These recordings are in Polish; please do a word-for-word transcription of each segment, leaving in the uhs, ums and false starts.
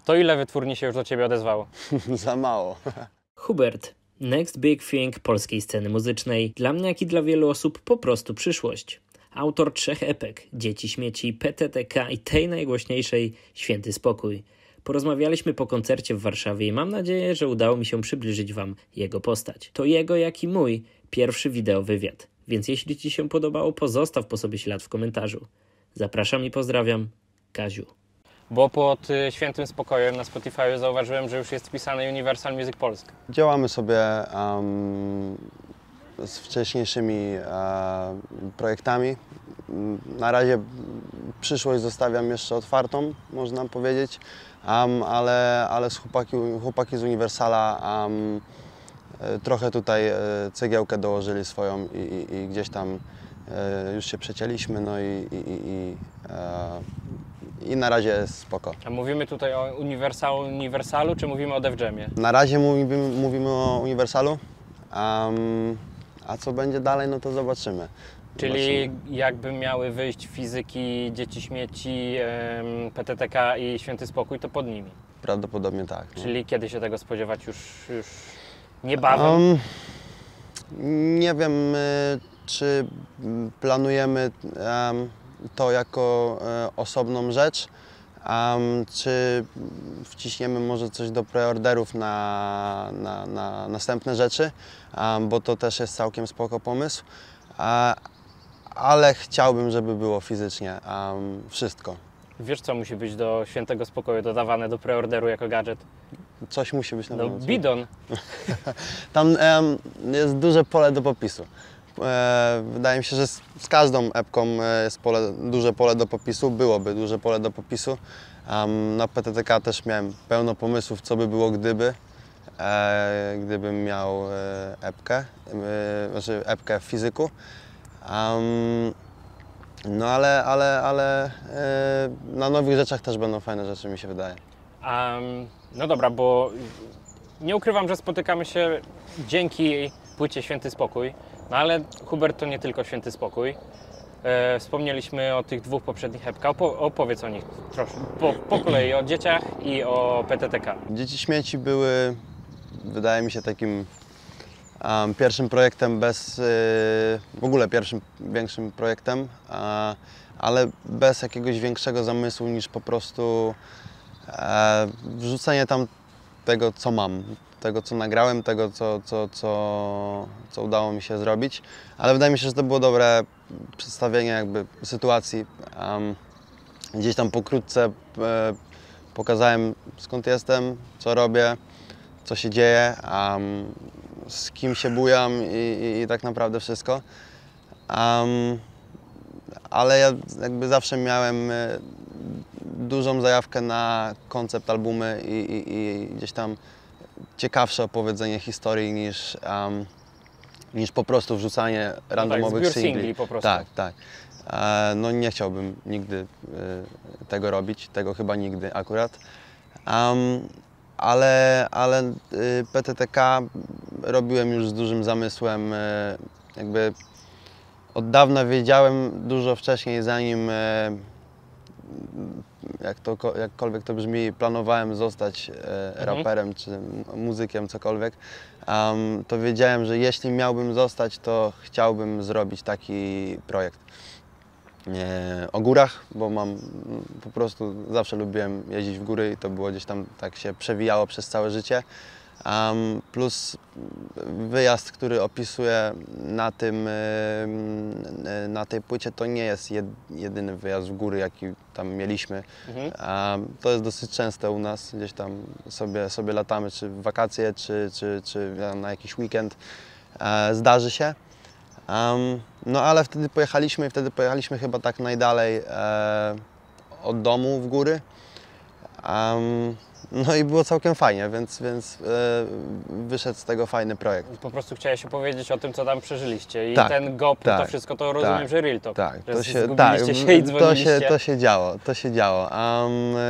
To ile wytwórni się już do Ciebie odezwało? Za mało. Hubert. Next Big Thing polskiej sceny muzycznej. Dla mnie, jak i dla wielu osób, po prostu przyszłość. Autor trzech epek, Dzieci Śmieci, P T T K i tej najgłośniejszej, Święty Spokój. Porozmawialiśmy po koncercie w Warszawie i mam nadzieję, że udało mi się przybliżyć Wam jego postać. To jego, jak i mój, pierwszy wideo wywiad. Więc jeśli Ci się podobało, pozostaw po sobie ślad w komentarzu. Zapraszam i pozdrawiam. Kaziu. Bo pod y, Świętym Spokojem na Spotify zauważyłem, że już jest wpisany Universal Music Polska. Działamy sobie um, z wcześniejszymi um, projektami. Na razie przyszłość zostawiam jeszcze otwartą, można powiedzieć, um, ale, ale z chłopaki, chłopaki z Universala um, trochę tutaj cegiełkę dołożyli swoją i, i, i gdzieś tam e, już się przecięliśmy, no i, i, i, e, i na razie jest spoko. A mówimy tutaj o Universalu, Universalu czy mówimy o Def Jamie? Na razie mówimy, mówimy o Universalu, um, a co będzie dalej, no to zobaczymy. Czyli jakby miały wyjść fizyki, Dzieci Śmieci, em, P T T K i Święty Spokój, to pod nimi? Prawdopodobnie tak. No. Czyli kiedy się tego spodziewać? Już, już niebawem? Um, nie wiem, y, czy planujemy um, to jako e, osobną rzecz, um, czy wciśniemy może coś do preorderów na, na, na następne rzeczy, um, bo to też jest całkiem spoko pomysł. A, ale chciałbym, żeby było fizycznie um, wszystko. Wiesz, co musi być do Świętego Spokoju dodawane do preorderu jako gadżet? Coś musi być na No, pewno. bidon. Tam um, jest duże pole do popisu. E, wydaje mi się, że z, z każdą epką jest pole, duże pole do popisu, byłoby duże pole do popisu. Um, na P T T K też miałem pełno pomysłów, co by było gdyby, e, gdybym miał e, epkę, e, znaczy epkę w fizyku. Um, no ale, ale, ale e, na nowych rzeczach też będą fajne rzeczy, mi się wydaje. Um, no dobra, bo nie ukrywam, że spotykamy się dzięki płycie Święty Spokój, no ale Hubert to nie tylko Święty Spokój. E, wspomnieliśmy o tych dwóch poprzednich epkach, Opo opowiedz o nich troszkę, po, po kolei, o dzieciach i o P T T K. Dzieci Śmieci były, wydaje mi się, takim um, pierwszym projektem bez, yy, w ogóle pierwszym większym projektem, uh, ale bez jakiegoś większego zamysłu niż po prostu e, wrzucenie tam tego, co mam, tego, co nagrałem, tego, co, co, co, co udało mi się zrobić, ale wydaje mi się, że to było dobre przedstawienie jakby sytuacji. Um, gdzieś tam pokrótce e, pokazałem, skąd jestem, co robię, co się dzieje, um, z kim się bujam i, i, i tak naprawdę wszystko. Um, ale ja jakby zawsze miałem dużą zajawkę na koncept albumy i, i, i gdzieś tam ciekawsze opowiedzenie historii niż, um, niż po prostu wrzucanie randomowych no tak, zbiór singli. singli po prostu. Tak, tak. E, no nie chciałbym nigdy e, tego robić, tego chyba nigdy akurat. Um, ale ale e, P T T K robiłem już z dużym zamysłem, e, jakby od dawna wiedziałem, dużo wcześniej, zanim e, jak to, jakkolwiek to brzmi, planowałem zostać e, raperem czy muzykiem, cokolwiek, um, to wiedziałem, że jeśli miałbym zostać, to chciałbym zrobić taki projekt e, o górach, bo mam po prostu zawsze lubiłem jeździć w góry i to było gdzieś tam tak się przewijało przez całe życie. Um, plus wyjazd, który opisuję na, tym, na tej płycie, to nie jest jedyny wyjazd w góry, jaki tam mieliśmy. Mhm. Um, to jest dosyć częste u nas, gdzieś tam sobie, sobie latamy, czy w wakacje, czy, czy, czy na jakiś weekend. E, zdarzy się. Um, no ale wtedy pojechaliśmy i wtedy pojechaliśmy chyba tak najdalej e, od domu w góry. Um, No i było całkiem fajnie, więc, więc yy, wyszedł z tego fajny projekt. Po prostu chciałeś opowiedzieć o tym, co tam przeżyliście i tak, ten G O P, tak, to wszystko to rozumiem, tak, że real talk. Tak, że to się, tak się i to, się, to się działo, to się działo. Um,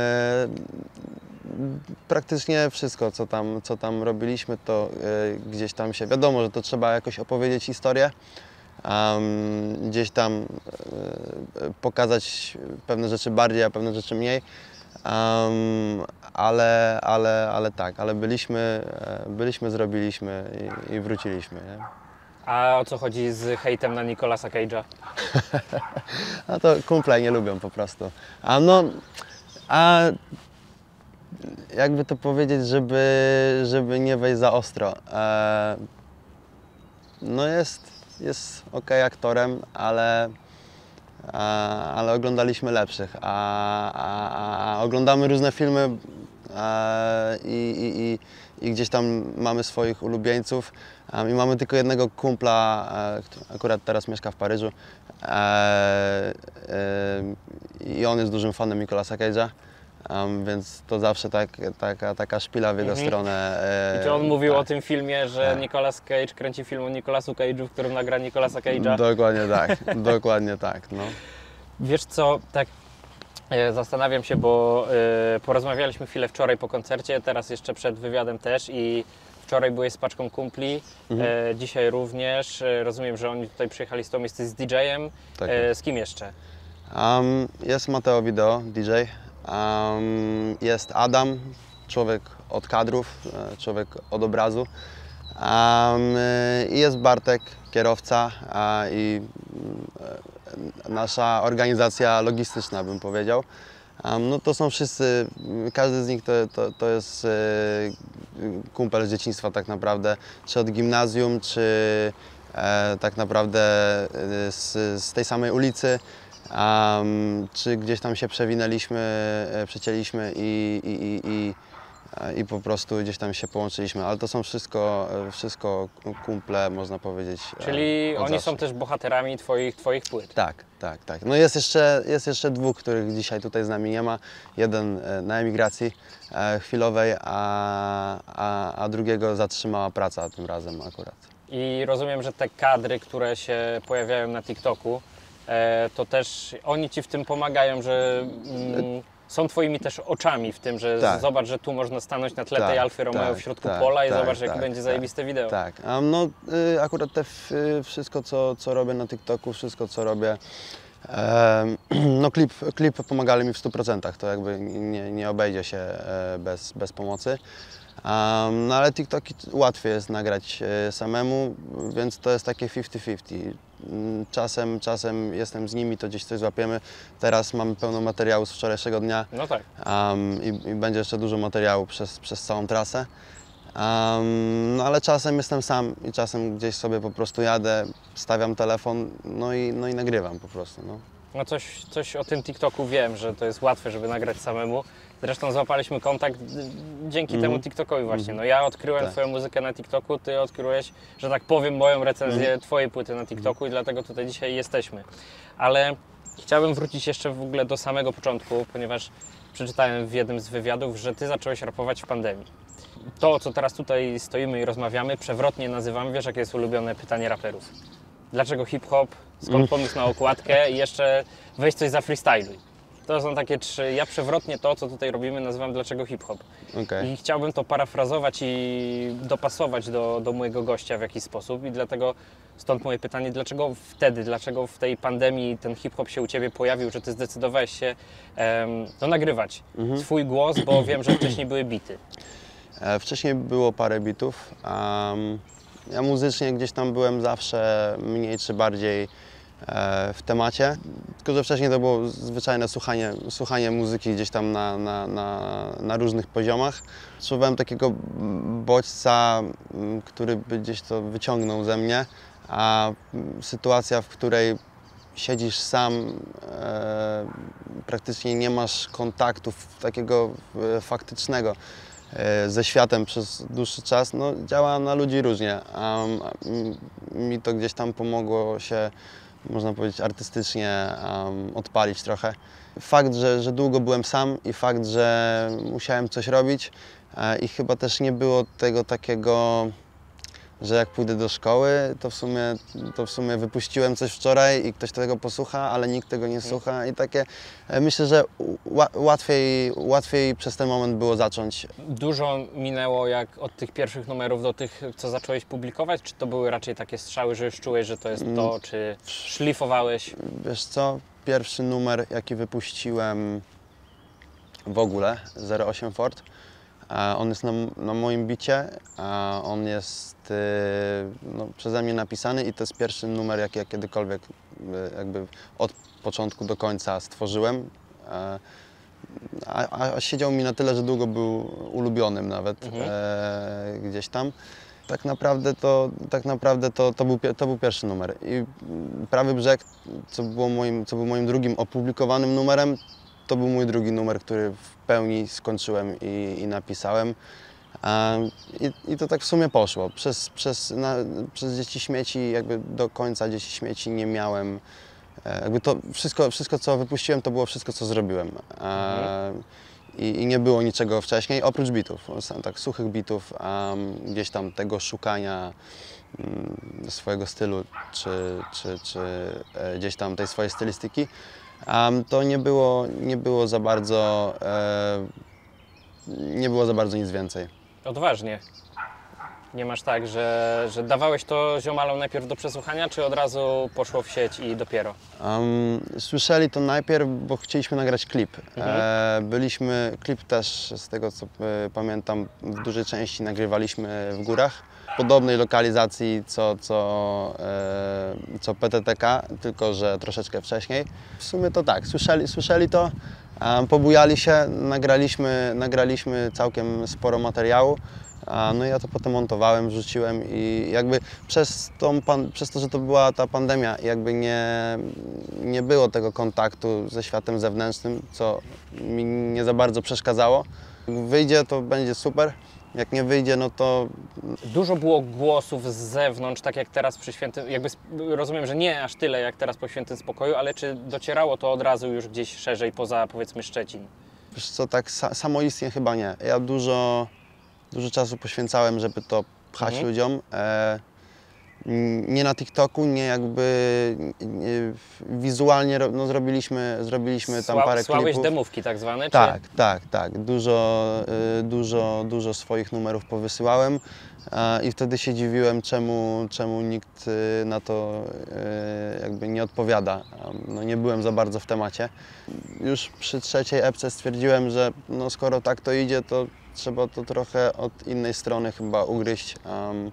yy, praktycznie wszystko, co tam, co tam robiliśmy, to yy, gdzieś tam się, wiadomo, że to trzeba jakoś opowiedzieć historię. Um, gdzieś tam yy, pokazać pewne rzeczy bardziej, a pewne rzeczy mniej. Um, ale, ale, ale tak, ale byliśmy, e, byliśmy zrobiliśmy i, i wróciliśmy. Nie? A o co chodzi z hejtem na Nicolasa Cage'a? A to kumple nie lubią po prostu. A no, a jakby to powiedzieć, żeby, żeby nie wejść za ostro. E, no jest, jest okej aktorem, ale, a, ale oglądaliśmy lepszych, a, a, a, a oglądamy różne filmy e, i, i, i, i gdzieś tam mamy swoich ulubieńców. Um, I mamy tylko jednego kumpla, e, który akurat teraz mieszka w Paryżu e, e, i on jest dużym fanem Nicolasa Cage'a, um, więc to zawsze tak, taka, taka szpila w jego Mhm. stronę. E, I czy on mówił tak. o tym filmie, że Tak. Nicolas Cage kręci film o Nicolasu Cage'u, w którym nagra Nicolasa Cage'a? Dokładnie tak, dokładnie tak. No. Wiesz co, tak e, zastanawiam się, bo e, porozmawialiśmy chwilę wczoraj po koncercie, teraz jeszcze przed wywiadem też i wczoraj byłeś z paczką kumpli, Mhm. e, dzisiaj również. E, rozumiem, że oni tutaj przyjechali z tobą, jesteś z didżejem. Tak. E, z kim jeszcze? Um, jest Mateo Video, D J. Um, jest Adam, człowiek od kadrów, e, człowiek od obrazu. Um, I jest Bartek, kierowca a, i e, nasza organizacja logistyczna, bym powiedział. Um, no to są wszyscy, każdy z nich to, to, to jest e, kumpel z dzieciństwa tak naprawdę, czy od gimnazjum, czy e, tak naprawdę e, z, z tej samej ulicy. Um, czy gdzieś tam się przewinęliśmy, e, przecięliśmy i, i, i, i, e, i po prostu gdzieś tam się połączyliśmy, ale to są wszystko, e, wszystko kumple, można powiedzieć. e, Czyli od oni zawsze. są też bohaterami twoich, twoich płyt. Tak, tak, tak. No jest jeszcze, jest jeszcze dwóch, których dzisiaj tutaj z nami nie ma. Jeden e, na emigracji e, chwilowej, a, a, a drugiego zatrzymała praca tym razem akurat. I rozumiem, że te kadry, które się pojawiają na TikToku, e, to też oni ci w tym pomagają, że mm, są twoimi też oczami w tym, że Tak. zobacz, że tu można stanąć na tle Tak, tej Alfy Romeo tak, w środku tak, pola i tak, zobacz, jakie tak, będzie tak, zajebiste wideo. Tak, a no y, akurat te f, y, wszystko, co, co robię na TikToku, wszystko, co robię, e, no klip, klip pomagali mi w stu procentach, to jakby nie, nie obejdzie się e, bez, bez pomocy. Um, no ale TikToki łatwiej jest nagrać e, samemu, więc to jest takie fifty fifty. Mm, Czasem, czasem jestem z nimi, to gdzieś coś złapiemy. Teraz mamy pełno materiału z wczorajszego dnia. No tak. Um, i, I będzie jeszcze dużo materiału przez, przez całą trasę. Um, no ale czasem jestem sam i czasem gdzieś sobie po prostu jadę, stawiam telefon, no i, no i nagrywam po prostu. No. No coś, coś o tym TikToku wiem, że to jest łatwe, żeby nagrać samemu. Zresztą złapaliśmy kontakt y, dzięki Mhm. temu TikTokowi właśnie. No ja odkryłem Tak. twoją muzykę na TikToku, ty odkryłeś, że tak powiem, moją recenzję Mhm. twojej płyty na TikToku i dlatego tutaj dzisiaj jesteśmy. Ale chciałbym wrócić jeszcze w ogóle do samego początku, ponieważ przeczytałem w jednym z wywiadów, że ty zacząłeś rapować w pandemii. To, co teraz tutaj stoimy i rozmawiamy, przewrotnie nazywam, wiesz jakie jest ulubione pytanie raperów? Dlaczego hip-hop? Skąd Mm. pomysł na okładkę? I jeszcze weź coś za freestyluj. To są takie trzy. Ja przewrotnie to, co tutaj robimy, nazywam dlaczego hip-hop. Okay. I chciałbym to parafrazować i dopasować do, do mojego gościa w jakiś sposób. I dlatego stąd moje pytanie, dlaczego wtedy, dlaczego w tej pandemii ten hip-hop się u Ciebie pojawił, że Ty zdecydowałeś się em, no, nagrywać Mhm. swój głos, bo wiem, że wcześniej były bity. E, Wcześniej było parę bitów. Um, ja muzycznie gdzieś tam byłem zawsze mniej czy bardziej e, w temacie, tylko że wcześniej to było zwyczajne słuchanie, słuchanie muzyki gdzieś tam na, na, na, na różnych poziomach. Potrzebowałem takiego bodźca, m, który by gdzieś to wyciągnął ze mnie, a m, sytuacja, w której siedzisz sam, e, praktycznie nie masz kontaktów takiego e, faktycznego e, ze światem przez dłuższy czas, no, działa na ludzi różnie. A m, mi to gdzieś tam pomogło się, można powiedzieć, artystycznie um, odpalić trochę. Fakt, że, że długo byłem sam i fakt, że musiałem coś robić e, i chyba też nie było tego takiego, że jak pójdę do szkoły, to w sumie, to w sumie wypuściłem coś wczoraj i ktoś tego posłucha, ale nikt tego nie słucha i takie, e, myślę, że ła, łatwiej, łatwiej przez ten moment było zacząć. Dużo minęło jak od tych pierwszych numerów do tych, co zacząłeś publikować? Czy to były raczej takie strzały, że już czułeś, że to jest to? Czy szlifowałeś? Wiesz co, pierwszy numer, jaki wypuściłem w ogóle, zero osiem Ford, A on jest na, na moim bicie, a on jest y, no, przeze mnie napisany i to jest pierwszy numer, jaki ja kiedykolwiek y, jakby od początku do końca stworzyłem. A, a, a siedział mi na tyle, że długo był ulubionym nawet Mhm. e, gdzieś tam. Tak naprawdę to, tak naprawdę to, to, był, to był pierwszy numer. I Prawy Brzeg, co, było moim, co był moim drugim opublikowanym numerem, to był mój drugi numer, który w pełni skończyłem i, i napisałem. A, i, I to tak w sumie poszło. Przez, przez, na, przez Dzieci Śmieci, jakby do końca Dzieci Śmieci nie miałem. e, Jakby to wszystko, wszystko, co wypuściłem, to było wszystko, co zrobiłem. A, i, I nie było niczego wcześniej, oprócz bitów, tak suchych bitów, um, gdzieś tam tego szukania um, swojego stylu, czy, czy, czy e, gdzieś tam tej swojej stylistyki. Um, to nie było, nie było za bardzo, e, nie było za bardzo nic więcej. Odważnie. Nie masz tak, że, że dawałeś to ziomalom najpierw do przesłuchania, czy od razu poszło w sieć i dopiero? Um, słyszeli to najpierw, bo chcieliśmy nagrać klip. Mhm. E, byliśmy, klip też z tego co e, pamiętam, w dużej części nagrywaliśmy w górach. W podobnej lokalizacji co, co, e, co P T T K, tylko że troszeczkę wcześniej. W sumie to tak, słyszeli, słyszeli to, um, pobujali się, nagraliśmy, nagraliśmy całkiem sporo materiału. A, no i ja to potem montowałem, wrzuciłem i jakby przez, tą pan, przez to, że to była ta pandemia, jakby nie, nie było tego kontaktu ze światem zewnętrznym, co mi nie za bardzo przeszkadzało. Jak wyjdzie, to będzie super, jak nie wyjdzie, no to Dużo było głosów z zewnątrz, tak jak teraz przy Świętym, jakby sp- rozumiem, że nie aż tyle jak teraz po Świętym Spokoju, ale czy docierało to od razu już gdzieś szerzej poza, powiedzmy, Szczecin? wiesz co, tak sa, samoistnie chyba nie. Ja dużo, dużo czasu poświęcałem, żeby to pchać Mhm. ludziom. E, Nie na TikToku, nie jakby nie, wizualnie ro- no, zrobiliśmy, zrobiliśmy tam Sła- parę Słałeś klipów. demówki tak zwane? Tak, tak, tak. Dużo, y, dużo, dużo swoich numerów powysyłałem a, i wtedy się dziwiłem, czemu, czemu nikt y, na to y, jakby nie odpowiada. A, No, nie byłem za bardzo w temacie. Już przy trzeciej epce stwierdziłem, że no, skoro tak to idzie, to trzeba to trochę od innej strony chyba ugryźć. Um,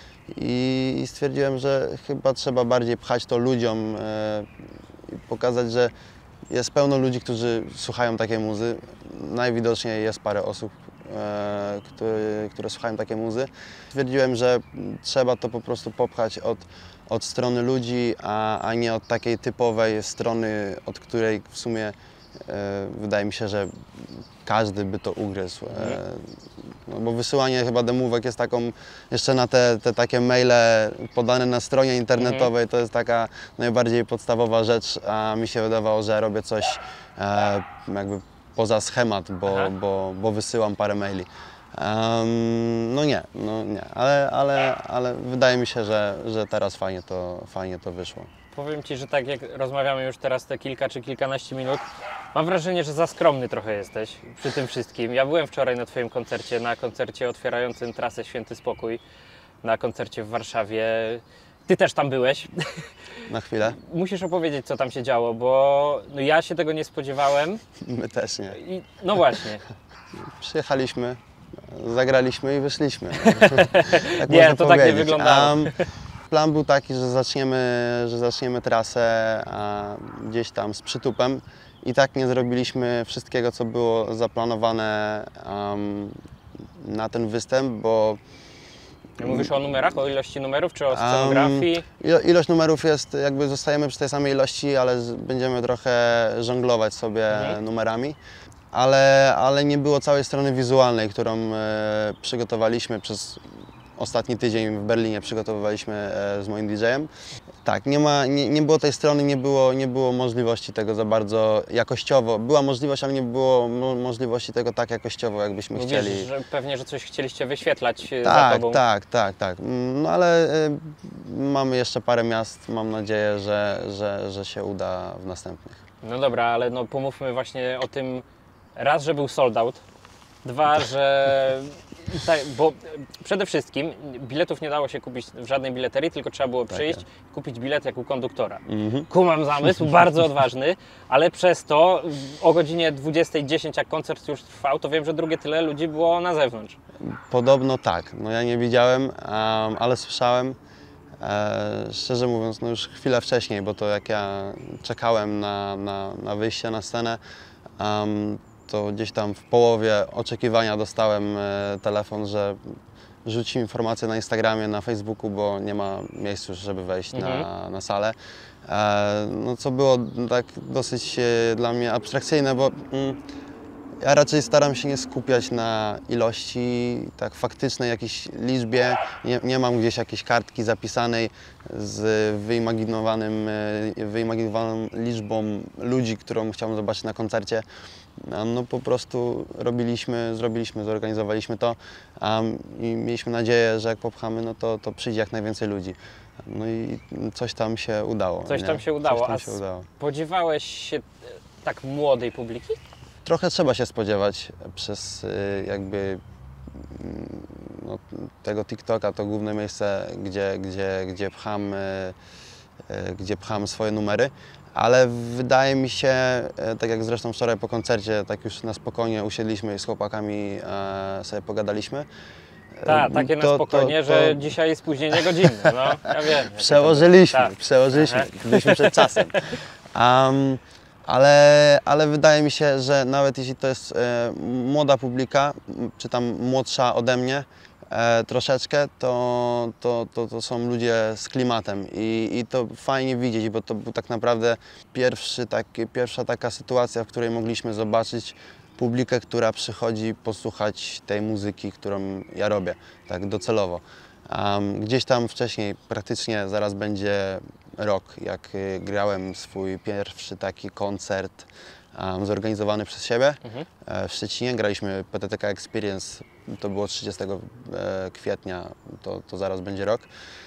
I stwierdziłem, że chyba trzeba bardziej pchać to ludziom e, i pokazać, że jest pełno ludzi, którzy słuchają takiej muzy. Najwidoczniej jest parę osób, e, które, które słuchają takiej muzy. Stwierdziłem, że trzeba to po prostu popchać od, od strony ludzi, a, a nie od takiej typowej strony, od której w sumie e, wydaje mi się, że każdy by to ugryzł. E, no bo wysyłanie chyba demówek jest taką, jeszcze na te, te takie maile podane na stronie internetowej, to jest taka najbardziej podstawowa rzecz, a mi się wydawało, że robię coś e, jakby poza schemat, bo, Aha. bo, bo wysyłam parę maili. Um, no nie, no nie, ale, ale, ale wydaje mi się, że, że teraz fajnie to, fajnie to wyszło. Powiem Ci, że tak jak rozmawiamy już teraz te kilka czy kilkanaście minut, mam wrażenie, że za skromny trochę jesteś przy tym wszystkim. Ja byłem wczoraj na Twoim koncercie, na koncercie otwierającym trasę Święty Spokój, na koncercie w Warszawie. Ty też tam byłeś. Na chwilę? Musisz opowiedzieć, co tam się działo, bo no ja się tego nie spodziewałem. My też nie. I, no właśnie. Przyjechaliśmy, zagraliśmy i wyszliśmy. tak Nie, można to tak nie powiedzieć. wyglądało. Um, plan był taki, że zaczniemy, że zaczniemy trasę a, gdzieś tam z przytupem i tak nie zrobiliśmy wszystkiego, co było zaplanowane um, na ten występ, bo Mówisz o numerach, o ilości numerów, czy o scenografii? Ilo- Ilość numerów jest, jakby zostajemy przy tej samej ilości, ale z- będziemy trochę żonglować sobie Mhm. numerami. Ale, ale nie było całej strony wizualnej, którą e, przygotowaliśmy przez ostatni tydzień w Berlinie, przygotowywaliśmy e, z moim didżejem. Tak, nie, ma, nie, nie było tej strony, nie było, nie było możliwości tego za bardzo jakościowo. Była możliwość, ale nie było mo- możliwości tego tak jakościowo, jakbyśmy Mówisz, chcieli. że pewnie, że coś chcieliście wyświetlać e, za Tak, Tobą. tak, tak, tak. Mm, No ale y, mamy jeszcze parę miast, mam nadzieję, że, że, że się uda w następnych. No dobra, ale no pomówmy właśnie o tym, raz, że był sold out, dwa, że Tak, bo przede wszystkim biletów nie dało się kupić w żadnej bileterii, tylko trzeba było przyjść, Tak. kupić bilet jak u konduktora. Mhm. Kumam zamysł, bardzo odważny, ale przez to o godzinie dwudziestej dziesięć, jak koncert już trwał, to wiem, że drugie tyle ludzi było na zewnątrz. Podobno tak. No ja nie widziałem, um, ale słyszałem. E, szczerze mówiąc, no już chwilę wcześniej, bo to jak ja czekałem na, na, na wyjście na scenę, um, to gdzieś tam w połowie oczekiwania dostałem e, telefon, że rzuci informację na Instagramie, na Facebooku, bo nie ma miejsc już, żeby wejść Mhm. na, na salę. E, no co było tak dosyć e, dla mnie abstrakcyjne, bo mm, ja raczej staram się nie skupiać na ilości tak faktycznej jakiejś liczbie. Nie, nie mam gdzieś jakiejś kartki zapisanej z wyimaginowanym, e, wyimaginowaną liczbą ludzi, którą chciałbym zobaczyć na koncercie. No po prostu robiliśmy, zrobiliśmy, zorganizowaliśmy to um, i mieliśmy nadzieję, że jak popchamy, no to, to przyjdzie jak najwięcej ludzi. No i coś tam się udało. Coś nie? tam się udało. Coś tam A się udało. spodziewałeś się e, tak młodej publiki? Trochę trzeba się spodziewać przez y, jakby mm, no, tego TikToka, to główne miejsce, gdzie, gdzie, gdzie, pcham, y, y, gdzie pcham swoje numery, ale wydaje mi się, y, tak jak zresztą wczoraj po koncercie, tak już na spokojnie usiedliśmy i z chłopakami y, sobie pogadaliśmy. Tak, Y, takie na to- spokojnie, to- że to dzisiaj jest spóźnienie godzinne, no ja wiem. jak to Przełożyliśmy, Tak. przełożyliśmy, Aha. byliśmy przed czasem. Um, ale, ale wydaje mi się, że nawet jeśli to jest e, młoda publika, m, czy tam młodsza ode mnie e, troszeczkę, to, to, to, to są ludzie z klimatem i, i to fajnie widzieć, bo to był tak naprawdę pierwszy taki, pierwsza taka sytuacja, w której mogliśmy zobaczyć publikę, która przychodzi posłuchać tej muzyki, którą ja robię, tak docelowo. Um, gdzieś tam wcześniej, praktycznie zaraz będzie rok, jak y, grałem swój pierwszy taki koncert um, zorganizowany przez siebie Mhm. e, w Szczecinie. Graliśmy P T T K Experience, to było trzydziestego kwietnia, to, to zaraz będzie rok.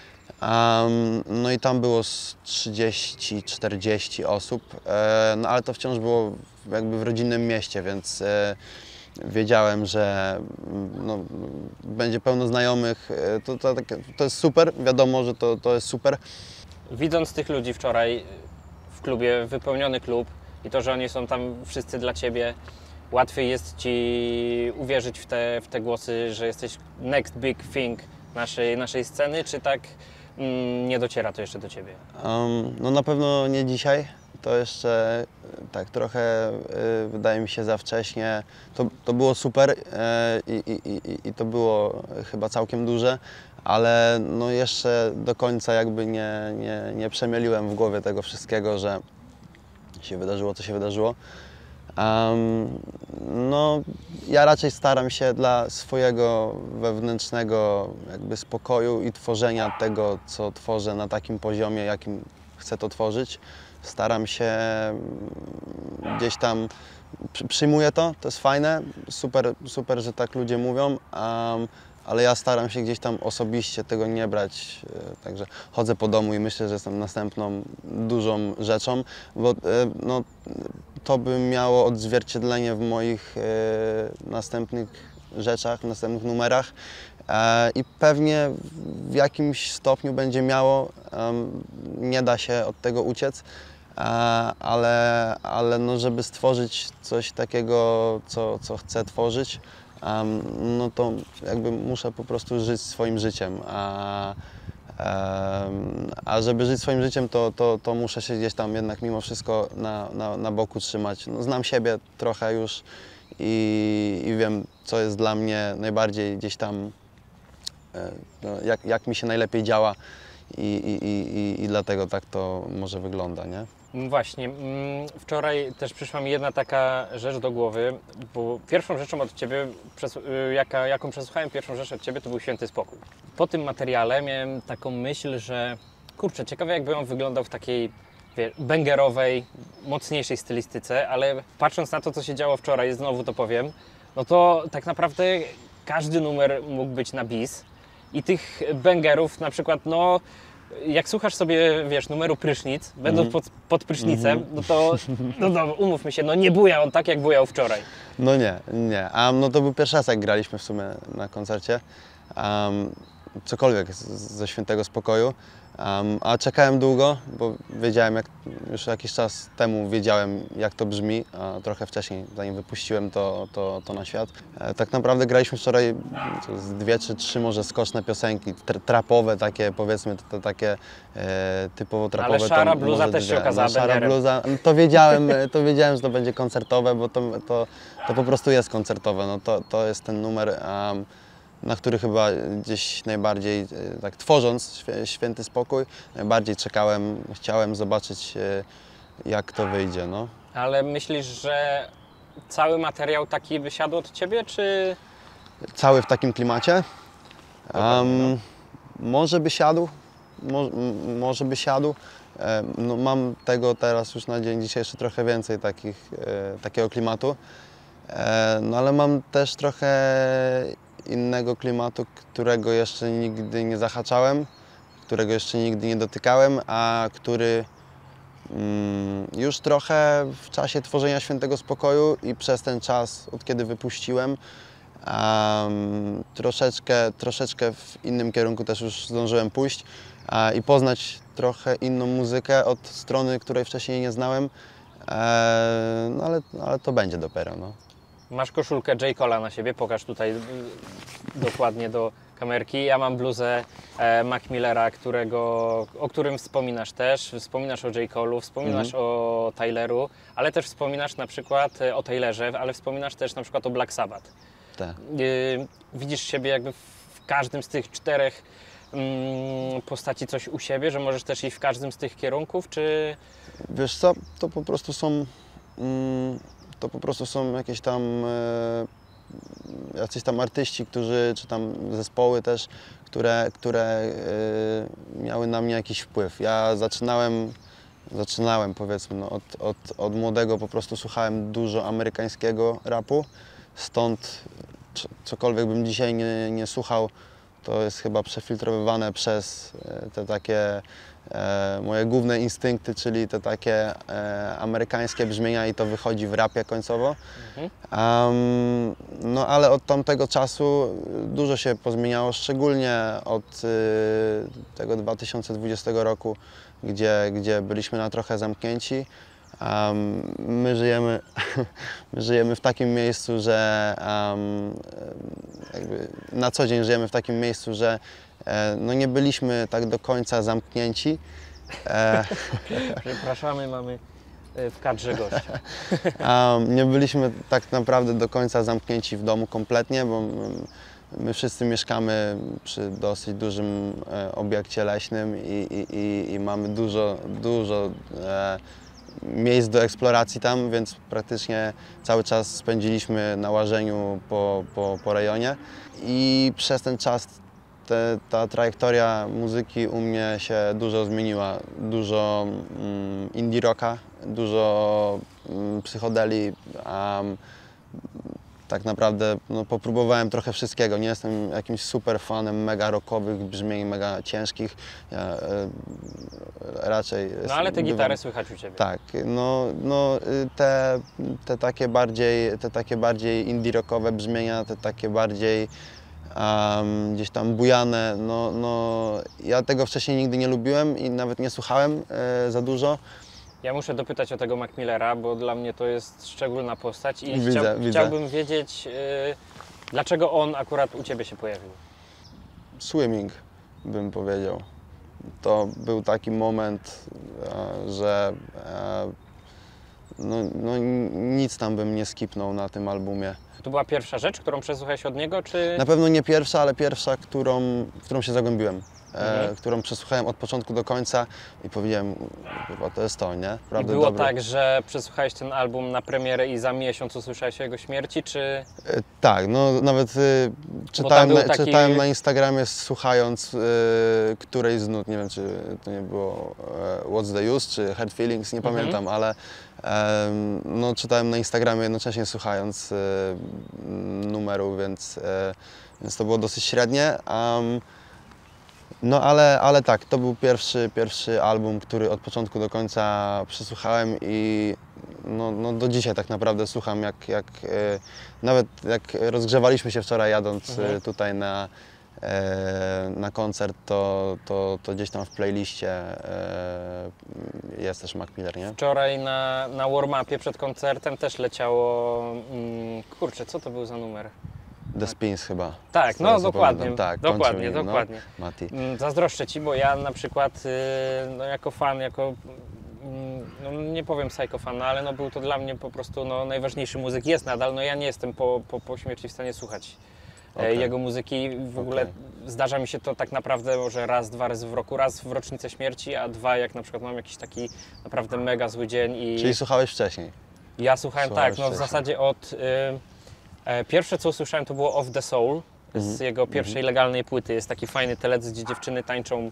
Um, no i tam było z trzydzieści czterdzieści osób, e, no ale to wciąż było jakby w rodzinnym mieście, więc e, wiedziałem, że mm, no, będzie pełno znajomych. E, To, to, takie- to jest super, wiadomo, że to, to jest super. Widząc tych ludzi wczoraj w klubie, wypełniony klub i to, że oni są tam wszyscy dla Ciebie, łatwiej jest Ci uwierzyć w te, w te głosy, że jesteś next big thing naszej, naszej sceny, czy tak mm, nie dociera to jeszcze do Ciebie? Um, no na pewno nie dzisiaj. To jeszcze e, tak trochę e, wydaje mi się za wcześnie. To, to było super e, i, i, i, i to było chyba całkiem duże, ale no jeszcze do końca jakby nie, nie, nie przemieliłem w głowie tego wszystkiego, że się wydarzyło, co się wydarzyło. Um, no, ja raczej staram się dla swojego wewnętrznego jakby spokoju i tworzenia tego, co tworzę na takim poziomie, jakim chcę to tworzyć. Staram się mm, gdzieś tam, przy, przyjmuję to, to jest fajne, super, super, że tak ludzie mówią, um, ale ja staram się gdzieś tam osobiście tego nie brać, e, także chodzę po domu i myślę, że jestem następną dużą rzeczą, bo e, no, to by miało odzwierciedlenie w moich e, następnych rzeczach, w następnych numerach e, i pewnie w jakimś stopniu będzie miało, em, nie da się od tego uciec, e, ale, ale no, żeby stworzyć coś takiego, co, co chcę tworzyć, em, no to jakby muszę po prostu żyć swoim życiem. A, em, a żeby żyć swoim życiem, to, to, to muszę się gdzieś tam jednak mimo wszystko na, na, na boku trzymać. No, znam siebie trochę już i, i wiem, co jest dla mnie najbardziej gdzieś tam, e, no, jak, jak mi się najlepiej działa i, i, i, i dlatego tak to może wygląda, nie? Mm, Właśnie, mm, wczoraj też przyszła mi jedna taka rzecz do głowy, bo pierwszą rzeczą od Ciebie, przes- y, jaka, jaką przesłuchałem pierwszą rzecz od Ciebie, to był Święty Spokój. Po tym materiale miałem taką myśl, że kurczę, ciekawe jakby on wyglądał w takiej wie, bęgerowej, mocniejszej stylistyce, ale patrząc na to, co się działo wczoraj, znowu to powiem, no to tak naprawdę każdy numer mógł być na bis i tych bęgerów na przykład, no jak słuchasz sobie, wiesz, numeru Prysznic, będąc Mhm. pod, pod prysznicem, no to, no to umówmy się, no nie buja on tak, jak bujał wczoraj. No nie, nie. A no to był pierwszy raz, jak graliśmy w sumie na koncercie. Um, cokolwiek z, ze Świętego Spokoju. Um, a czekałem długo, bo wiedziałem, jak, już jakiś czas temu wiedziałem, jak to brzmi, a trochę wcześniej, zanim wypuściłem to, to, to na świat. E, tak naprawdę graliśmy wczoraj z dwie czy trzy może skoczne piosenki, tr trapowe takie, powiedzmy, to, to takie e, typowo trapowe. Ale szara to bluza może też się dwie. okazała No, szara bangerem. bluza, no, to wiedziałem, to wiedziałem, że to będzie koncertowe, bo to, to, to po prostu jest koncertowe. No, to, to jest ten numer, um, na który chyba gdzieś najbardziej, e, tak tworząc świe- Święty Spokój, najbardziej czekałem, chciałem zobaczyć, e, jak to wyjdzie. No. Ale myślisz, że cały materiał taki wysiadł od ciebie, czy... Cały w takim klimacie. pewnie, Um, może by siadł, mo, m- może by siadł. E, no, mam tego teraz już na dzień dzisiejszy trochę więcej takich, e, takiego klimatu. E, no ale mam też trochę innego klimatu, którego jeszcze nigdy nie zahaczałem, którego jeszcze nigdy nie dotykałem, a który mm, już trochę w czasie tworzenia Świętego Spokoju i przez ten czas, od kiedy wypuściłem, um, troszeczkę, troszeczkę w innym kierunku też już zdążyłem pójść a, i poznać trochę inną muzykę od strony, której wcześniej nie znałem, e, no ale, ale to będzie dopiero. No. Masz koszulkę J. Cola na siebie, pokaż tutaj y, dokładnie do kamerki. Ja mam bluzę e, Mac Millera, którego, o którym wspominasz też. Wspominasz o J. Colu, wspominasz Mhm. o Tyleru, ale też wspominasz na przykład e, o Taylorze, ale wspominasz też na przykład o Black Sabbath. Tak. Y, widzisz siebie jakby w każdym z tych czterech mm, postaci coś u siebie, że możesz też iść w każdym z tych kierunków, czy... Wiesz co, to po prostu są, mm, to po prostu są jakieś tam e, jacyś tam artyści, którzy, czy tam zespoły też, które, które e, miały na mnie jakiś wpływ. Ja zaczynałem, zaczynałem powiedzmy, no, od, od, od młodego po prostu słuchałem dużo amerykańskiego rapu, stąd c- cokolwiek bym dzisiaj nie, nie słuchał, to jest chyba przefiltrowywane przez e, te takie e, moje główne instynkty, czyli te takie e, amerykańskie brzmienia i to wychodzi w rapie końcowo. Mhm. Um, no ale od tamtego czasu dużo się pozmieniało, szczególnie od y, tego dwa tysiące dwudziestego roku, gdzie, gdzie byliśmy na trochę zamknięci. Um, my, żyjemy, my żyjemy w takim miejscu, że um, jakby na co dzień żyjemy w takim miejscu, że e, no nie byliśmy tak do końca zamknięci. E, Przepraszamy, mamy y, w kadrze gościa. Um, nie byliśmy tak naprawdę do końca zamknięci w domu kompletnie, bo my, my wszyscy mieszkamy przy dosyć dużym e, obiekcie leśnym i, i, i, i mamy dużo, dużo e, miejsc do eksploracji tam, więc praktycznie cały czas spędziliśmy na łażeniu po, po, po rejonie i przez ten czas te, ta trajektoria muzyki u mnie się dużo zmieniła. Dużo mm, indie rocka, dużo mm, psychodeli. Um, tak naprawdę no, popróbowałem trochę wszystkiego. Nie jestem jakimś super fanem mega rockowych brzmień, mega ciężkich. Ja, e, raczej No ale te bywam- gitary słychać u Ciebie. tak, no, no y, te, te takie bardziej, te takie bardziej indie rockowe brzmienia, te takie bardziej um, gdzieś tam bujane, no, no ja tego wcześniej nigdy nie lubiłem i nawet nie słuchałem e, za dużo. Ja muszę dopytać o tego Mac Millera, bo dla mnie to jest szczególna postać i Widzę, chciał, widzę. chciałbym wiedzieć, yy, dlaczego on akurat u Ciebie się pojawił. Swimming, bym powiedział. To był taki moment, e, że e, no, no, nic tam bym nie skipnął na tym albumie. To była pierwsza rzecz, którą przesłuchałeś od niego, czy... Na pewno nie pierwsza, ale pierwsza, którą, w którą się zagłębiłem. Mhm. E, którą przesłuchałem od początku do końca i powiedziałem, chyba to jest to, nie? I Prawda, było dobre. tak, że przesłuchałeś ten album na premierę i za miesiąc usłyszałeś o jego śmierci, czy... E, tak, no nawet y, czytałem, był na, taki- czytałem na Instagramie, słuchając y, którejś z nut, nie wiem, czy to nie było e, What's the Use, czy Hard Feelings, nie Mhm. pamiętam, ale em, no, czytałem na Instagramie jednocześnie słuchając y, numeru, więc, e, więc to było dosyć średnie. Um, No ale, ale tak, to był pierwszy, pierwszy album, który od początku do końca przesłuchałem i no, no do dzisiaj tak naprawdę słucham, jak, jak e, nawet jak rozgrzewaliśmy się wczoraj jadąc Mhm. e, tutaj na, e, na koncert, to, to, to gdzieś tam w playliście e, jest też Mac Miller, nie? Wczoraj na, na warm-upie przed koncertem też leciało, mm, kurczę, co to był za numer? The Spins chyba. Tak, Z no tego co dokładnie, pamiętam. Tak, dokładnie, Country, dokładnie. No, Mati. Mm, Zazdroszczę Ci, bo ja na przykład y, no, jako fan, jako mm, no, nie powiem psychofan, no, ale no, był to dla mnie po prostu no, najważniejszy muzyk, jest nadal, no ja nie jestem po, po, po śmierci w stanie słuchać e, Okej. jego muzyki, w ogóle Okej. zdarza mi się to tak naprawdę może raz, dwa razy w roku, raz w rocznicę śmierci, a dwa jak na przykład mam jakiś taki naprawdę mega zły dzień i Czyli słuchałeś wcześniej? ja słuchałem Słuchałeś tak, no w wcześniej. zasadzie od... Y, e, pierwsze co usłyszałem to było Off the Soul z Mhm. jego pierwszej legalnej płyty. Jest taki fajny teledysk, gdzie dziewczyny tańczą em,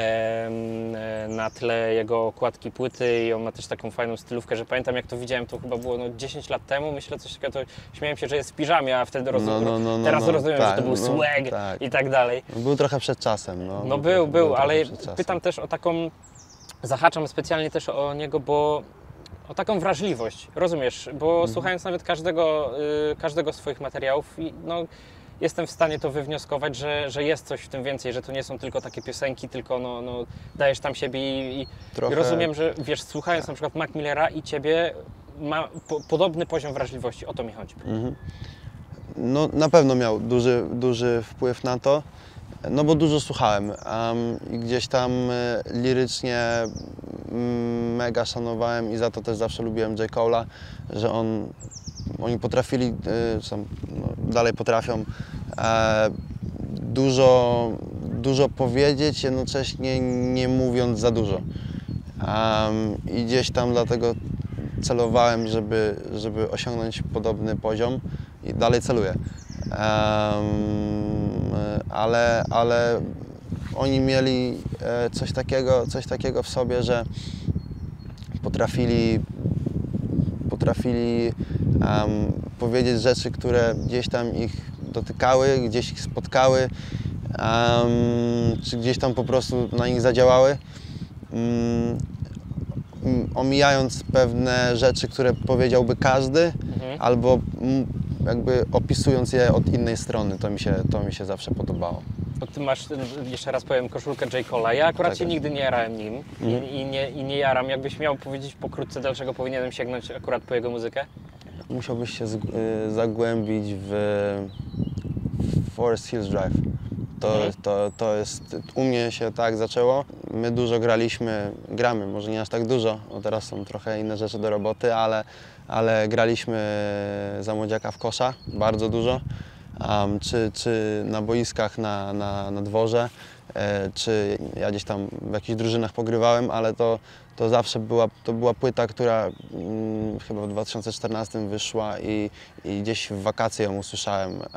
e, na tle jego okładki płyty i on ma też taką fajną stylówkę, że pamiętam jak to widziałem, to chyba było no, dziesięć lat temu, myślę coś takiego, to śmiałem się, że jest w piżamie, a wtedy rozumiem, No, no, no, no, teraz no. rozumiem, Tak, że to był no, swag tak. i tak dalej. Był trochę przed czasem. No, No był, był, trochę ale przed czasem. pytam też o taką, zahaczam specjalnie też o niego, bo o taką wrażliwość, rozumiesz, bo Mhm. słuchając nawet każdego, y, każdego z Twoich materiałów, i, no, jestem w stanie to wywnioskować, że, że jest coś w tym więcej, że to nie są tylko takie piosenki, tylko no, no, dajesz tam siebie i, i, Trochę- i rozumiem, że wiesz, słuchając na przykład Mac Millera i Ciebie ma po, podobny poziom wrażliwości, o to mi chodzi. Mhm. No na pewno miał duży, duży wpływ na to, no bo dużo słuchałem um, i gdzieś tam e, lirycznie mm, mega szanowałem i za to też zawsze lubiłem J. Cole'a, że on, oni potrafili, e, czy tam, no, dalej potrafią e, dużo, dużo powiedzieć, jednocześnie nie mówiąc za dużo. Um, I gdzieś tam dlatego celowałem, żeby, żeby osiągnąć podobny poziom i dalej celuję. Um, ale, ale oni mieli e, coś takiego, coś takiego w sobie, że potrafili, potrafili um, powiedzieć rzeczy, które gdzieś tam ich dotykały, gdzieś ich spotkały, um, czy gdzieś tam po prostu na nich zadziałały. Um, omijając pewne rzeczy, które powiedziałby każdy, Mhm. albo mm, jakby opisując je od innej strony, to mi się, to mi się zawsze podobało. Bo Ty masz, jeszcze raz powiem, koszulkę J. Cole'a. Ja akurat Tak się jest. nigdy nie jarałem nim Mhm. i, i, nie, i nie jaram. Jakbyś miał powiedzieć pokrótce, dlaczego powinienem sięgnąć akurat po jego muzykę? Musiałbyś się zg- y, zagłębić w Forest Hills Drive. To, Mhm. to, to jest, u mnie się tak zaczęło. My dużo graliśmy, gramy, może nie aż tak dużo, bo teraz są trochę inne rzeczy do roboty, ale, ale graliśmy za młodziaka w kosza bardzo dużo. Um, czy, czy na boiskach na, na, na dworze, e, czy ja gdzieś tam w jakichś drużynach pogrywałem, ale to, to zawsze była, to była płyta, która mm, chyba w dwa tysiące czternastym wyszła i, i gdzieś w wakacje ją usłyszałem e,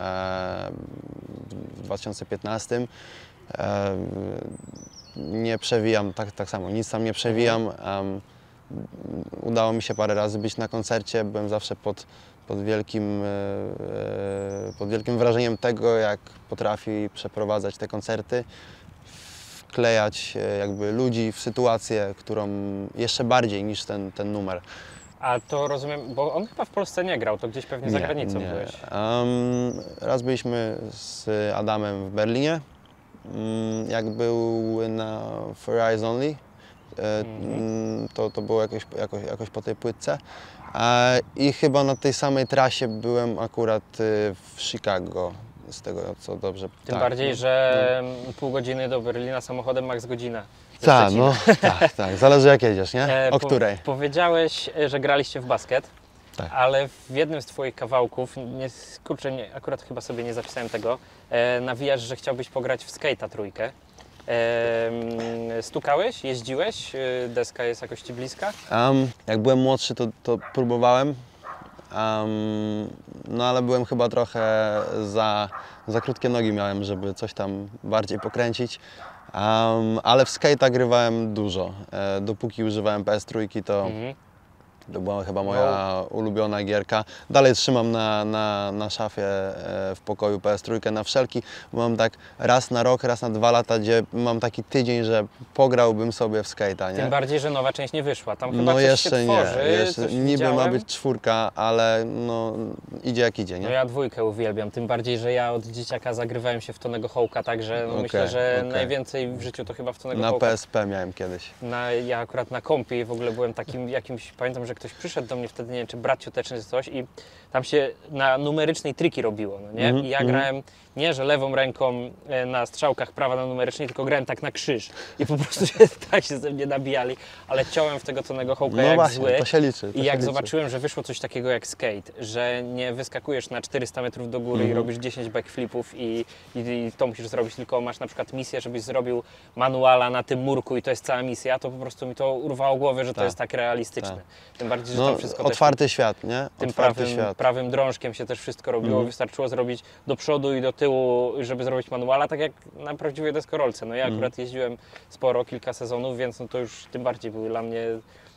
w dwa tysiące piętnastym. E, nie przewijam tak, tak samo, nic tam nie przewijam. Um, udało mi się parę razy być na koncercie, byłem zawsze pod, pod, wielkim, e, pod wielkim wrażeniem tego, jak potrafi przeprowadzać te koncerty, wklejać e, jakby ludzi w sytuację, którą jeszcze bardziej niż ten, ten numer. A to rozumiem, bo on chyba w Polsce nie grał, to gdzieś pewnie za granicą nie. byłeś. Um, raz byliśmy z Adamem w Berlinie, um, jak był na For Eyes Only. E, Mhm. to, to było jakoś, jakoś, jakoś po tej płytce. E, I chyba na tej samej trasie byłem akurat e, w Chicago, z tego co dobrze. Tym tak, bardziej, no. że pół godziny do Berlina samochodem max godzina. ze Tak, Szczecina. no, tak, tak. Zależy jak jedziesz, nie? E, O po- której? Powiedziałeś, e, że graliście w basket, Tak. ale w jednym z Twoich kawałków, nie, kurczę, nie, akurat chyba sobie nie zapisałem tego, e, nawijasz, że chciałbyś pograć w skate'a trójkę. E, mm, stukałeś, jeździłeś, e, deska jest jakoś Ci bliska? Um, jak byłem młodszy, to, to próbowałem, um, no ale byłem chyba trochę za, za krótkie nogi miałem, żeby coś tam bardziej pokręcić. Um, ale w skate'a grywałem dużo. E, dopóki używałem P S trzy, to, Mhm. To była chyba moja ulubiona gierka. Dalej trzymam na, na, na szafie e, w pokoju P S trzy na wszelki, bo mam tak raz na rok, raz na dwa lata, gdzie mam taki tydzień, że pograłbym sobie w skate'a, nie? Tym bardziej, że nowa część nie wyszła. Tam chyba No coś jeszcze się nie, tworzy, jeszcze, coś niby ma widziałem. być czwórka, ale no idzie jak idzie, nie? No ja dwójkę uwielbiam, tym bardziej, że ja od dzieciaka zagrywałem się w Tonego Hołka, także no Okej, myślę, że okej. najwięcej w życiu to chyba w Tonego Na Hołka. P S P miałem kiedyś. Na, ja akurat na kompie i w ogóle byłem takim jakimś, pamiętam, że ktoś przyszedł do mnie wtedy, nie wiem, czy brat cioteczny czy coś i tam się na numerycznej triki robiło, no nie? Mhm, I ja mhm. grałem nie, że lewą ręką e, na strzałkach prawa na numerycznej, tylko grałem tak na krzyż i po prostu się, tak się ze mnie nabijali, ale ciąłem w tego Tonego Hołka No jak właśnie, zły. to się liczy. To I się jak liczy. zobaczyłem, że wyszło coś takiego jak skate, że nie wyskakujesz na czterysta metrów do góry i Mhm. robisz dziesięć backflipów i, i, i to musisz zrobić, tylko masz na przykład misję, żebyś zrobił manuala na tym murku i to jest cała misja, to po prostu mi to urwało głowę, że to Tak. jest tak realistyczne. Tak. Tym bardziej, że No, tam wszystko otwarty też świat, nie? tym Otwarty prawym, świat. prawym drążkiem się też wszystko robiło. Mhm. Wystarczyło zrobić do przodu i do tyłu, żeby zrobić manuala, tak jak na prawdziwej deskorolce. No ja Mhm. akurat jeździłem sporo, kilka sezonów, więc no to już tym bardziej był dla mnie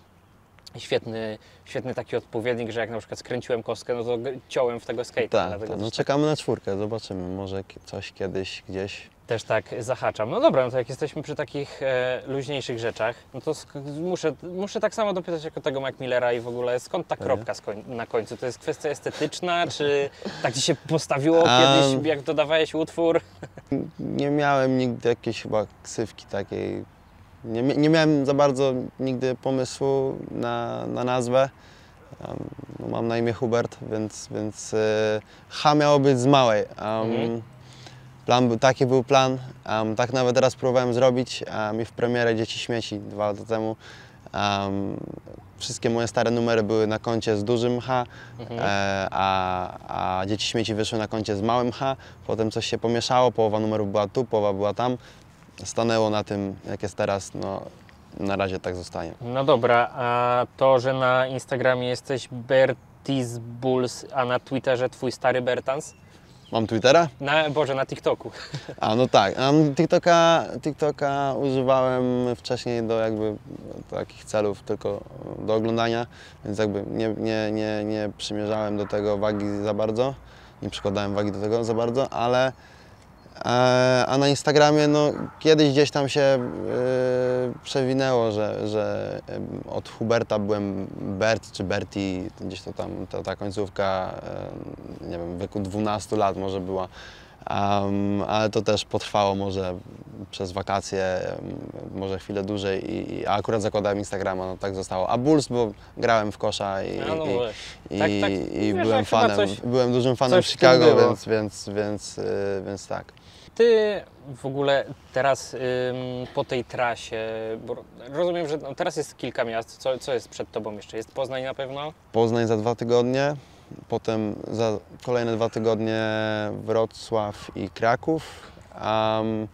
świetny, świetny taki odpowiednik, że jak na przykład skręciłem kostkę, no to g- ciąłem w tego skate'a. Tak, dlatego tak. No też, czekamy na czwórkę, zobaczymy. Może ki- coś kiedyś gdzieś. też tak zahaczam. No dobra, no to jak jesteśmy przy takich e, luźniejszych rzeczach, no to sk- muszę, muszę tak samo dopytać jako tego Mac Millera i w ogóle skąd ta kropka skoń- na końcu? To jest kwestia estetyczna, czy tak Ci się postawiło A- kiedyś, jak dodawałeś utwór? Nie miałem nigdy jakiejś chyba ksywki takiej. Nie, mia- nie miałem za bardzo nigdy pomysłu na, na nazwę. Um, no, mam na imię Hubert, więc, więc y, H miało być z małej. Um, Mhm. Plan był, taki był plan. Um, tak nawet teraz próbowałem zrobić um, i w premierę Dzieci Śmieci dwa lata temu. Um, wszystkie moje stare numery były na koncie z dużym H, Mhm. e, a, a Dzieci Śmieci wyszły na koncie z małym H. Potem coś się pomieszało, połowa numerów była tu, połowa była tam. Stanęło na tym, jak jest teraz, no na razie tak zostanie. No dobra, a to, że na Instagramie jesteś Bertis Bulls, a na Twitterze twój stary Bertans? Mam Twittera? Na, Boże, na TikToku. A no tak, um, TikToka, TikToka używałem wcześniej do jakby takich celów tylko do oglądania, więc jakby nie, nie, nie, nie przymierzałem do tego wagi za bardzo, nie przykładałem wagi do tego za bardzo, ale e, a na Instagramie no kiedyś gdzieś tam się e, przewinęło, że, że em, od Huberta byłem Bert czy Berti, gdzieś to tam ta, ta końcówka, e, nie wiem, w wieku dwunastu lat może była. Um, ale to też potrwało może przez wakacje, um, może chwilę dłużej, i, i, a akurat zakładałem Instagrama, no tak zostało. A Bulls, bo grałem w kosza i, A no i, właśnie. i, Tak, tak. i Wiesz, byłem jak chyba fanem, coś- byłem dużym fanem coś w tym Chicago, było. więc, więc, więc, yy, więc tak. Ty w ogóle teraz ym, po tej trasie, bo rozumiem, że no, teraz jest kilka miast, co, co jest przed Tobą jeszcze? Jest Poznań na pewno? Poznań za dwa tygodnie, potem za kolejne dwa tygodnie Wrocław i Kraków, um,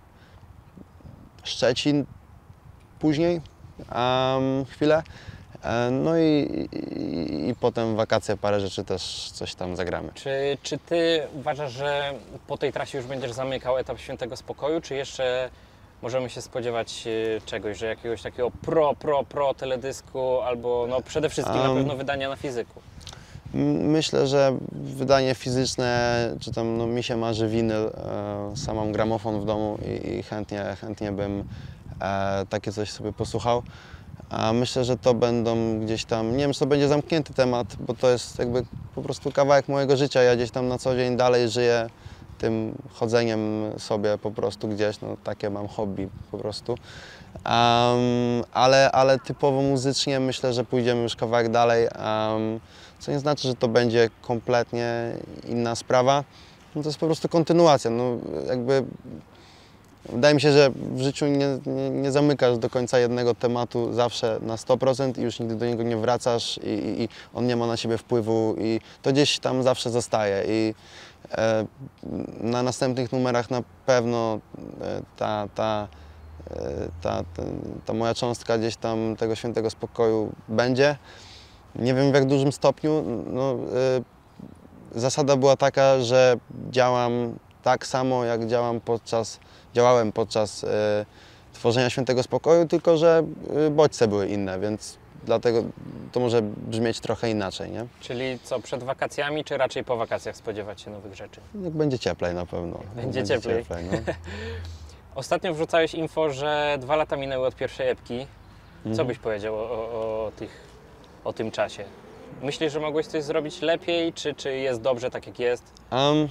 Szczecin później, um, chwilę. E, No i, i, i potem wakacje, parę rzeczy też coś tam zagramy. Czy, czy Ty uważasz, że po tej trasie już będziesz zamykał etap Świętego Spokoju, czy jeszcze możemy się spodziewać y, czegoś, że jakiegoś takiego pro, pro, pro teledysku, albo no przede wszystkim na Um, pewno wydania na fizyku? M- Myślę, że wydanie fizyczne, czy tam no, mi się marzy winyl, e, sam mam gramofon w domu i, i chętnie, chętnie bym e, takie coś sobie posłuchał. A myślę, że to będą gdzieś tam, nie wiem, czy to będzie zamknięty temat, bo to jest jakby po prostu kawałek mojego życia. Ja gdzieś tam na co dzień dalej żyję tym chodzeniem sobie po prostu gdzieś, no takie mam hobby po prostu. Um, ale, ale typowo muzycznie myślę, że pójdziemy już kawałek dalej, um, co nie znaczy, że to będzie kompletnie inna sprawa. No to jest po prostu kontynuacja. No, jakby wydaje mi się, że w życiu nie, nie, nie zamykasz do końca jednego tematu zawsze na sto procent i już nigdy do niego nie wracasz i, i, i on nie ma na siebie wpływu i to gdzieś tam zawsze zostaje. I e, na następnych numerach na pewno e, ta, ta, e, ta, ta, ta moja cząstka gdzieś tam tego świętego spokoju będzie. Nie wiem w jak dużym stopniu. No, e, zasada była taka, że działam tak samo jak działam podczas działałem podczas e, tworzenia Świętego Spokoju, tylko że e, bodźce były inne, więc dlatego to może brzmieć trochę inaczej, nie? Czyli co, przed wakacjami, czy raczej po wakacjach spodziewać się nowych rzeczy? Jak będzie cieplej na pewno. Będzie Jak cieplej. no. Ostatnio wrzucałeś info, że dwa lata minęły od pierwszej epki. Co Mhm. byś powiedział o, o, o, tych, o tym czasie? Myślisz, że mogłeś coś zrobić lepiej, czy, czy jest dobrze tak jak jest? Um,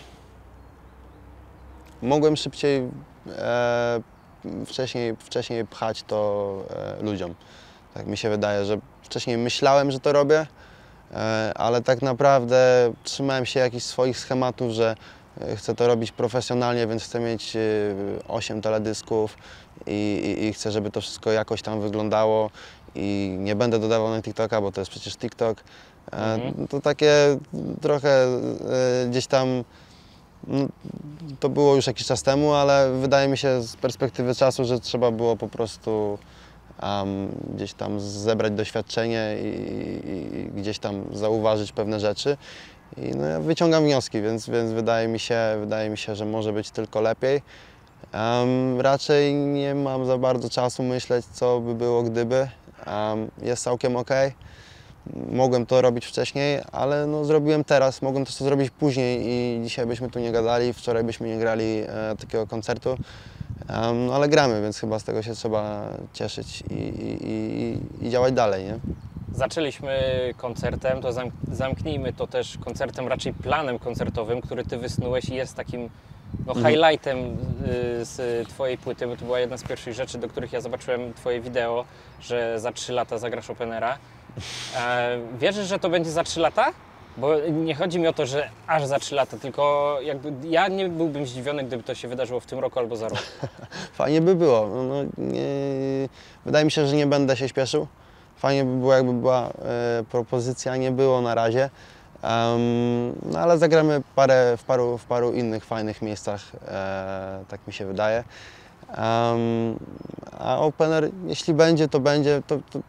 mogłem szybciej, e, wcześniej, wcześniej pchać to e, ludziom. Tak mi się wydaje, że wcześniej myślałem, że to robię, e, ale tak naprawdę trzymałem się jakichś swoich schematów, że e, chcę to robić profesjonalnie, więc chcę mieć e, osiem teledysków i, i, i chcę, żeby to wszystko jakoś tam wyglądało i nie będę dodawał na TikToka, bo to jest przecież TikTok. E, Mhm. To takie trochę e, gdzieś tam, no, to było już jakiś czas temu, ale wydaje mi się z perspektywy czasu, że trzeba było po prostu um, gdzieś tam zebrać doświadczenie i, i, i gdzieś tam zauważyć pewne rzeczy. I no, ja wyciągam wnioski, więc, więc wydaje mi się, wydaje mi się, że może być tylko lepiej. Um, raczej nie mam za bardzo czasu myśleć, co by było gdyby. Um, jest całkiem ok. Mogłem to robić wcześniej, ale no, zrobiłem teraz, mogłem też to zrobić później i dzisiaj byśmy tu nie gadali, wczoraj byśmy nie grali e, takiego koncertu, um, no, ale gramy, więc chyba z tego się trzeba cieszyć i, i, i, i działać dalej, nie? Zaczęliśmy koncertem, to zamk zamknijmy to też koncertem, raczej planem koncertowym, który Ty wysnułeś i jest takim no, Mhm. highlightem y, z Twojej płyty, bo to była jedna z pierwszych rzeczy, do których ja zobaczyłem Twoje wideo, że za trzy lata zagrasz Openera. E, wierzysz, że to będzie za trzy lata? Bo nie chodzi mi o to, że aż za trzy lata, tylko jakby ja nie byłbym zdziwiony, gdyby to się wydarzyło w tym roku albo za rok. Fajnie by było. No, no, nie, wydaje mi się, że nie będę się śpieszył. Fajnie by było, jakby była e, propozycja, nie było na razie. Um, no ale zagramy parę, w, paru, w paru innych fajnych miejscach, e, tak mi się wydaje. Um, a Opener, jeśli będzie, to będzie. To, to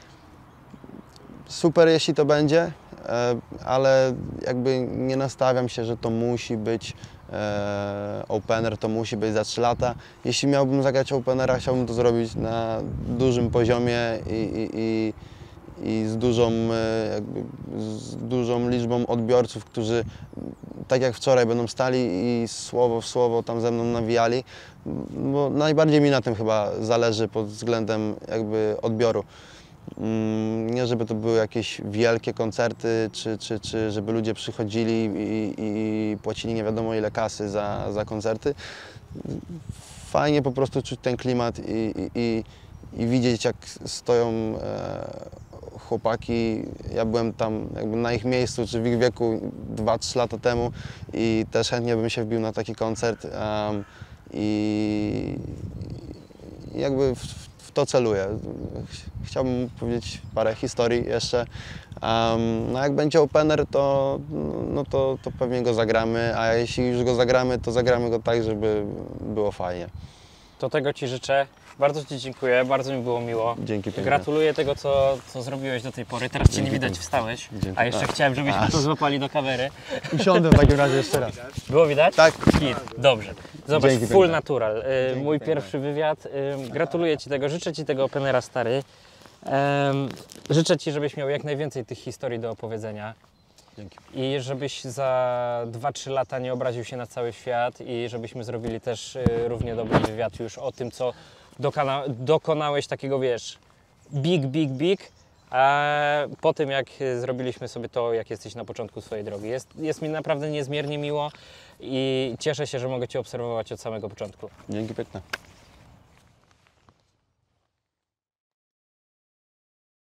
super, jeśli to będzie, e, ale jakby nie nastawiam się, że to musi być e, Opener, to musi być za trzy lata. Jeśli miałbym zagrać Openera, chciałbym to zrobić na dużym poziomie i, i, i i z dużą, e, jakby, z dużą liczbą odbiorców, którzy tak jak wczoraj będą stali i słowo w słowo tam ze mną nawijali, bo najbardziej mi na tym chyba zależy pod względem jakby odbioru. Mm, Nie żeby to były jakieś wielkie koncerty, czy, czy, czy żeby ludzie przychodzili i, i płacili nie wiadomo ile kasy za, za koncerty. Fajnie po prostu czuć ten klimat i, i, i, i widzieć jak stoją e, chłopaki. Ja byłem tam jakby na ich miejscu, czy w ich wieku dwa trzy lata temu i też chętnie bym się wbił na taki koncert um, i i jakby w, w to celuję. Chciałbym powiedzieć parę historii jeszcze. Um, no jak będzie Opener, to, no to, to pewnie go zagramy, a jeśli już go zagramy, to zagramy go tak, żeby było fajnie. To tego Ci życzę. Bardzo Ci dziękuję, bardzo mi było miło. Dzięki pięknie. Gratuluję tego, co, co zrobiłeś do tej pory. Teraz Cię nie Dzięki widać, pięknie. wstałeś. Dzięki. A jeszcze A. chciałem, żebyśmy A. to złapali do kamery. Usiądę w takim razie jeszcze raz. Było widać? Tak. Git. Dobrze. Zobacz, Dzięki full piękne. natural. Y, mój pierwszy wywiad. Y, gratuluję Ci tego, życzę Ci tego Openera, stary. Em, życzę Ci, żebyś miał jak najwięcej tych historii do opowiedzenia. Dzięki. I żebyś za dwa trzy lata nie obraził się na cały świat i żebyśmy zrobili też y, równie dobry wywiad już o tym, co dokona, dokonałeś takiego, wiesz, big, big, big, a po tym, jak y, zrobiliśmy sobie to, jak jesteś na początku swojej drogi. Jest, jest mi naprawdę niezmiernie miło i cieszę się, że mogę Cię obserwować od samego początku. Dzięki piękne.